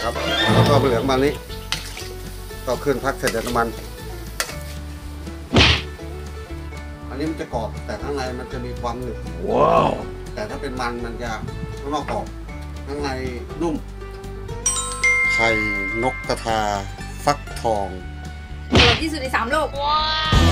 ครับแล้วก็เหลืองมานี้ก็ขึ้นพักเสร็จน้ำมันอันนี้มันจะกรอบแต่ข้างในมันจะมีความหนึบว้าวแต่ถ้าเป็นมันจะข้างนอกกรอบข้างในนุ่มไข่นกกระทาฟักทองอร่อยที่สุดใน3 โลกว้าว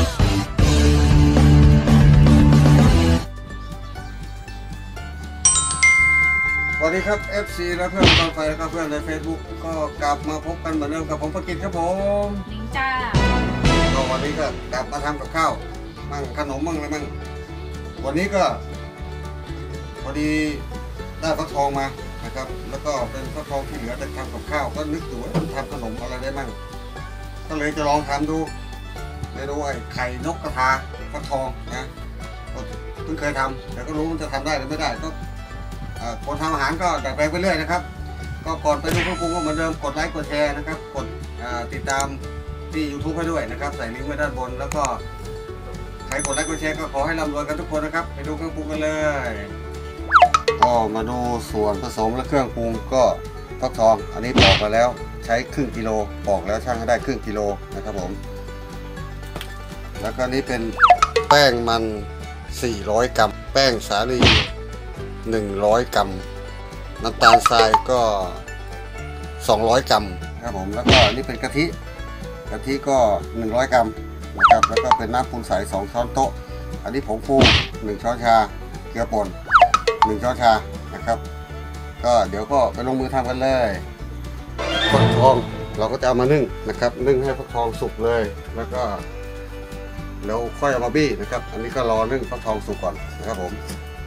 สวัสดีครับ FC และเพื่อนกองไฟและเพื่อนใน Facebook ก็กลับมาพบกันเหมือนเดิมกับผมประกิตครับผมลิงจ้าก็วันนี้ก็กลับมาทำกับข้าวมั่งขนมมั่งอะไรมั่งวันนี้ก็พอดีได้ฟักทองมานะครับแล้วก็เป็นฟักทองที่เหลือแต่ทำกับข้าวก็นึกดูว่าทำขนมอะไรได้มั่งก็เลยจะลองทำดูเมนูไอ้ไข่นกกระทาฟักทองนะเพิ่งเคยทำแต่ก็รู้มันจะทำได้หรือไม่ได้ก็คนทำอาหารก็ดัดแปลงไปเรื่อยนะครับก็ก่อนไปดูเครื่องปรุงก็เหมือนเดิมกดไลค์กดแชร์นะครับกดติดตามที่ YouTube ให้ด้วยนะครับใส่ลิงก์ไว้ด้านบนแล้วก็ใครกดไลค์กดแชร์ก็ขอให้ร่ำรวยกันทุกคนนะครับไปดูเครื่องปรุงกันเลยก็มาดูส่วนผสมและเครื่องปรุงก็ฟักทองอันนี้ปอกมาแล้วใช้ครึ่งกิโลปอกแล้วช่างให้ได้ครึ่งกิโลนะครับผมแล้วก็นี้เป็นแป้งมัน400 กรัมแป้งสาลี100 กรัมน้ำตาลทรายก็200 กรัมครับผมแล้วก็นี่เป็นกะทิก็100 กรัมนะครับแล้วก็เป็นน้ำปูนใส2 ช้อนโต๊ะอันนี้ผงฟู1 ช้อนชาเกลือป่น1 ช้อนชานะครับก็เดี๋ยวก็ไปลงมือทำกันเลยฟักทองเราก็จะเอามานึ่งนะครับนึ่งให้ฟักทองสุกเลยแล้วก็แล้วค่อยเอามาบี้นะครับอันนี้ก็รอนึ่งฟักทองสุกก่อนนะครับผม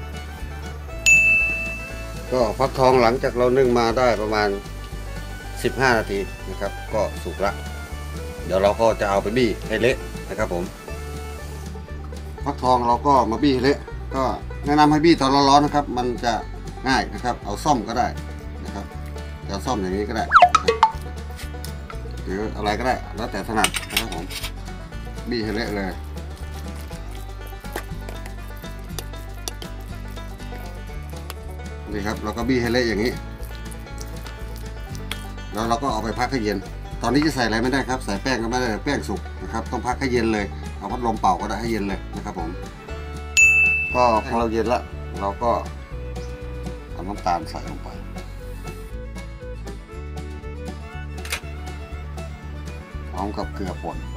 ก็ฟักทองหลังจากเรานึ่งมาได้ประมาณ15 นาทีนะครับก็สุกละเดี๋ยวเราก็จะเอาไปบี้ให้เละนะครับผมฟักทองเราก็มาบี้ให้เละก็แนะนำให้บี้ตอนร้อนๆนะครับมันจะง่ายนะครับเอาซ่อมก็ได้นะครับจะซ่อมอย่างนี้ก็ได้หรืออะไรก็ได้แล้วแต่ถนัดนะครับผมบี้ให้เละเลยนี่ครับเราก็บี้ให้เละอย่างนี้แล้วเราก็เอาไปพักให้เย็นตอนนี้จะใส่อะไรไม่ได้ครับใส่แป้งก็ไม่ได้แป้งสุกนะครับต้องพักให้เย็นเลยเอาพัดลมเป่าก็ได้ให้เย็นเลยนะครับผมก็พอเราเย็นแล้วเราก็เอาน้ำตาลใส่ลงไปพร้อมกับเกลือป่น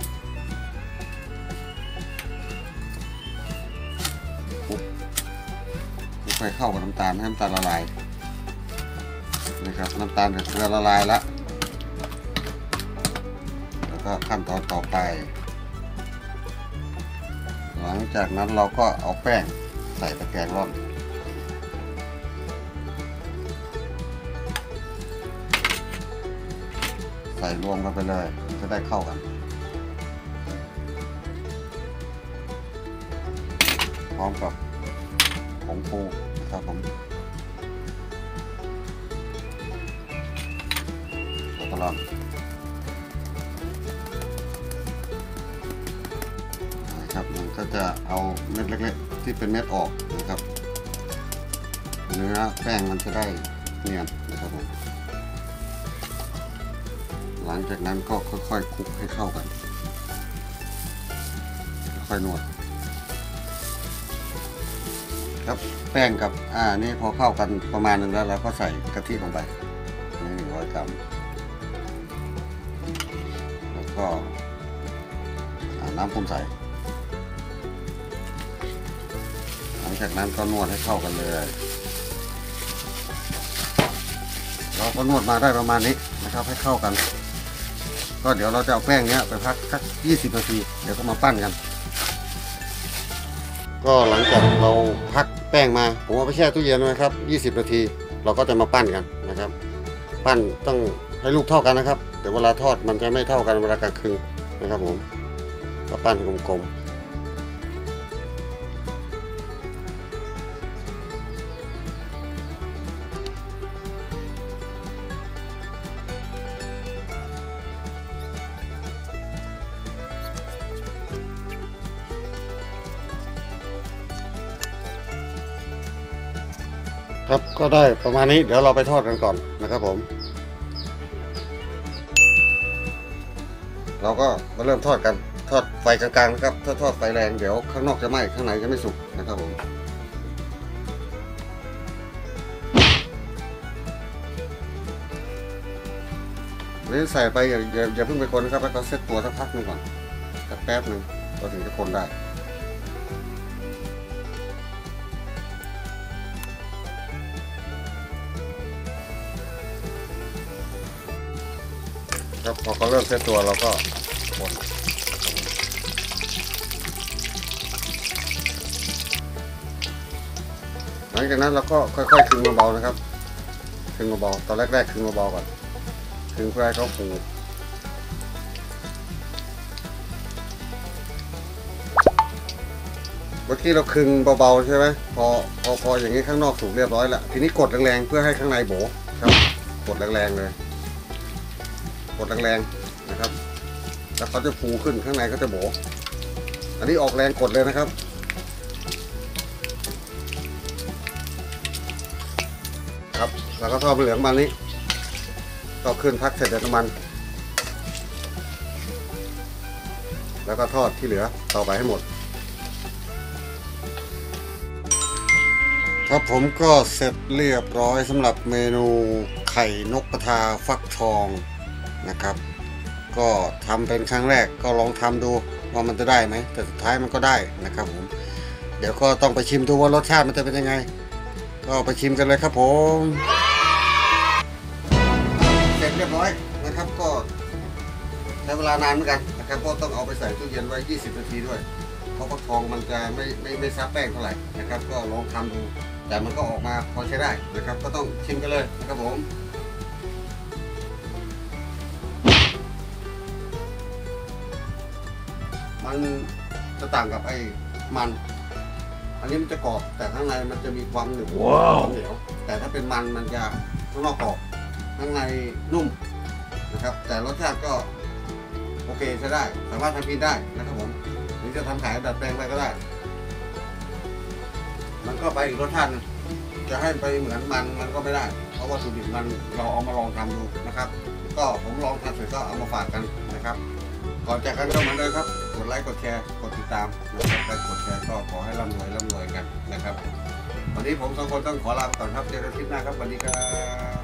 ไปเข้ากับน้ำตาลให้น้ำตาลละลายนะครับน้ำตาลกับเกลือละลายแล้วแล้วก็ขั้นตอนต่อไปหลังจากนั้นเราก็เอาแป้งใส่ตะแกรงร่อนใส่รวมกันไปเลยจะได้เข้ากันพร้อมกับผงฟูครับผมแล้วก็ร่อนนะครับมันก็จะเอาเม็ดเล็กๆที่เป็นเม็ดออกนะครับเนื้อแป้งมันจะได้เนียนนะครับผมหลังจากนั้นก็ค่อยๆคลุกให้เข้ากันค่อยนวดครับแป้งกับนี่พอเข้ากันประมาณนึงแล้วเราก็ใส่กะทิลงไปนี่100 กรัมแล้วก็น้ำปูนใสหลังจากนั้นก็นวดให้เข้ากันเลยเราก็นวดมาได้ประมาณนี้นะครับให้เข้ากันก็เดี๋ยวเราจะเอาแป้งเนี้ยไปพักสัก20 นาทีเดี๋ยวก็มาปั้นกันก็หลังจากเราพักแป้งมาผมเอาไปแช่ตู้เย็นนะครับ20 นาทีเราก็จะมาปั้นกันนะครับปั้นต้องให้ลูกเท่ากันนะครับเดี๋ยวเวลาทอดมันจะไม่เท่ากันเวลากางคืนนะครับผมก็ปั้นกลมครับก็ได้ประมาณนี้เดี๋ยวเราไปทอดกันก่อนนะครับผมเราก็มาเริ่มทอดกันทอดไฟกลางๆนะครับถ้าทอดไฟแรงเดี๋ยวข้างนอกจะไหม้ข้างในจะไม่สุกนะครับผมนี่ใส่ไปอย่าเพิ่งไปคนนะครับแล้วก็เซตตัวสักพักหนึงก่อนสักแป๊บหนึ่งเราถึงจะคนได้ครับพอเขาเริ่มเซตตัวเราก็คนหลังจากนั้นเราก็ค่อยๆคึงเบาๆนะครับคึงเบาๆตอนแรกๆคึงเบาๆก่อนคึงเพื่อให้เขาฟูเมื่อกี้เราคึงเบาๆใช่ไหมพออย่างนี้ข้างนอกสุกเรียบร้อยแล้วทีนี้กดแรงๆเพื่อให้ข้างในโบครับกดแรงๆเลยกดแรงๆนะครับแล้วเขาจะฟูขึ้นข้างในก็จะโบอันนี้ออกแรงกดเลยนะครับครับแล้วก็ทอดเหลืองมันนี้ก็ขึ้นพักเสร็จน้ำมันแล้วก็ทอดที่เหลือต่อไปให้หมดครับผมก็เสร็จเรียบร้อยสำหรับเมนูไข่นกกระทาฟักทองนะครับก็ทำเป็นครั้งแรกก็ลองทำดูว่ามันจะได้ไหมแต่สุดท้ายมันก็ได้นะครับผมเดี๋ยวก็ต้องไปชิมดูว่ารสชาติมันจะเป็นยังไงก็ไปชิมกันเลยครับผมเสร็จเรียบร้อยนะครับก็ใช้เวลานานเหมือนกันนะครับก็ต้องเอาไปใส่ตู้เย็นไว้20 นาทีด้วยเพราะฟักทองมันจะไม่ซับแป้งเท่าไหร่นะครับก็ลองทำดูแต่มันก็ออกมาพอใช้ได้นะครับก็ต้องชิมกันเลยนะครับผมมันจะต่างกับไอ้มันอันนี้มันจะกรอบแต่ข้างในมันจะมีความหนึบเหนียวแต่ถ้าเป็นมันจะข้างนอกกรอบข้างในนุ่มนะครับแต่รสชาติก็โอเคใช้ได้สามารถทำกินได้นะครับผมหรือจะทำขายดัดแปลงไปก็ได้มันก็ไปอีกรสชาตินึงจะให้ไปเหมือนมันก็ไม่ได้เพราะวัตถุดิบมันเราเอามาลองทำดูนะครับก็ผมลองทำเสร็จก็เอามาฝากกันนะครับก่อนจากกันก็เหมือนเดิมครับกดไลค์กดแชร์กดติดตามนะครับและกดแชร์ก็ขอให้ร่ำรวยกันนะครับวันนี้ผมสองคนต้องขอลาไปก่อนครับเจอกันคลิปหน้าครับสวัสดีครับ